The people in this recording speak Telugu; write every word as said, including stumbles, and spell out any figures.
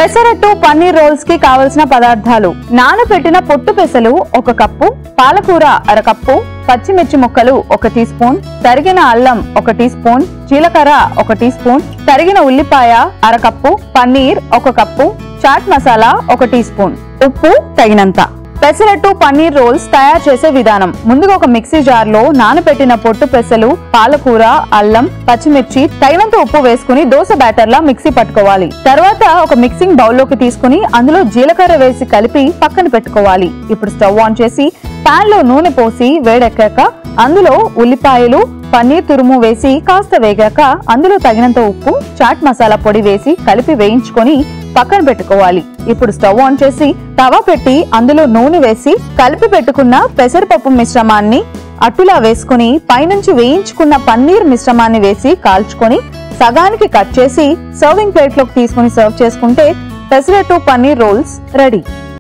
పెసరట్టు పన్నీర్ రోల్స్ కి కావలసిన పదార్థాలు: నానబెట్టిన పొట్టు పెసలు ఒక కప్పు, పాలకూర అర కప్పు, పచ్చిమిర్చి ముక్కలు ఒక టీ స్పూన్, తరిగిన అల్లం ఒక టీ స్పూన్, జీలకర్ర ఒక టీ స్పూన్, తరిగిన ఉల్లిపాయ అర కప్పు, పన్నీర్ ఒక కప్పు, చాట్ మసాలా ఒక టీ స్పూన్, ఉప్పు తగినంత. పెసరట్టు పన్నీర్ రోల్స్ తయారు చేసే విధానం: ముందుగా ఒక మిక్సీ జార్ లో నానబెట్టిన పొట్టు పెసలు, పాలకూర, అల్లం, పచ్చిమిర్చి, తగినంత ఉప్పు వేసుకుని దోశ బ్యాటర్ లా మిక్సీ పట్టుకోవాలి. తర్వాత ఒక మిక్సింగ్ బౌల్ లోకి తీసుకుని అందులో జీలకర్ర వేసి కలిపి పక్కన పెట్టుకోవాలి. ఇప్పుడు స్టవ్ ఆన్ చేసి పాన్ లో నూనె పోసి వేడెక్కాక అందులో ఉల్లిపాయలు, పన్నీర్ తురుము వేసి కాస్త వేగాక అందులో తగినంత ఉప్పు, చాట్ మసాలా పొడి వేసి కలిపి వేయించుకొని పక్కన పెట్టుకోవాలి. ఇప్పుడు స్టవ్ ఆన్ చేసి తవా పెట్టి అందులో నూనె వేసి కలిపి పెట్టుకున్న పెసరపప్పు మిశ్రమాన్ని అట్టులా వేసుకుని పైనుంచి వేయించుకున్న పన్నీర్ మిశ్రమాన్ని వేసి కాల్చుకొని సగానికి కట్ చేసి సర్వింగ్ ప్లేట్ లోకి తీసుకుని సర్వ్ చేసుకుంటే పెసరట్టు పన్నీర్ రోల్స్ రెడీ.